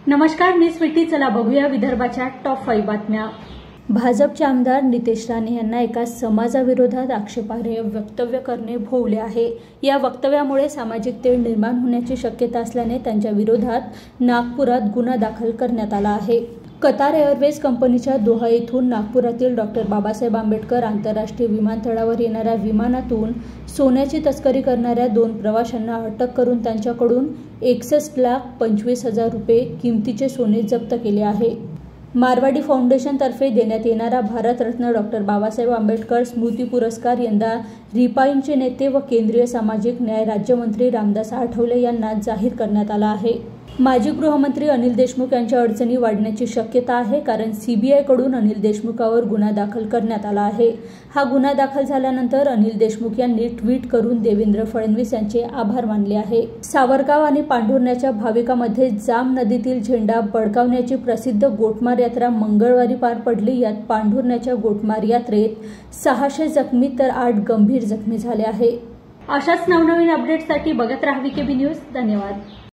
नमस्कार, मी स्वीटी. चला बघूया विदर्भाच्या टॉप 5 बातम्या. भाजपचे आमदार नितेश राणे यांना एका समाजाविरोधात आक्षेपार्ह वक्तव्य करणे भोवले आहे. या वक्तव्यामुळे सामाजिक तेढ निर्माण होण्याची शक्यता असल्याने त्यांच्या विरोधात नागपुरात गुन्हा दाखल करण्यात आला आहे. कतार एअरवेज कंपनीच्या दोहा येथून नागपुरातील डॉ. बाबासाहेब आंबेडकर आंतरराष्ट्रीय विमानतळावर येणाऱ्या विमानातून सोन्याची तस्करी करणाऱ्या 2 प्रवाशांना अटक करून त्यांच्याकडून 61,25,000 रुपये किमतीचे सोने जप्त केले आहे. मारवाडी फाउंडेशनतर्फे देण्यात येणारा भारतरत्न डॉ. बाबासाहेब आंबेडकर स्मृती पुरस्कार यंदा रिपाईंचे नेते व केंद्रीय सामाजिक न्याय राज्यमंत्री रामदास आठवले यांना जाहीर करण्यात आला आहे. माजी गृहमंत्री अनिल देशमुख यांच्या अडचणी वाढण्याची शक्यता आहे, कारण सीबीआयकडून अनिल देशमुखावर गुन्हा दाखल करण्यात आला आहे. हा गुन्हा दाखल झाल्यानंतर अनिल देशमुख यांनी ट्विट करून देवेंद्र फडणवीस यांचे आभार मानले आहे. सावरगाव आणि पांढुर्ण्याच्या भाविकांमध्ये जाम नदीतील झेंडा बळकावण्याची प्रसिद्ध गोटमार यात्रा मंगळवारी पार पडली. यात पांढुर्ण्याच्या गोटमार यात्रेत 600 जखमी तर 8 गंभीर जखमी झाले आहे. अशाच नवनवीन अपडेट्ससाठी बघत राहा VKB न्यूज. धन्यवाद.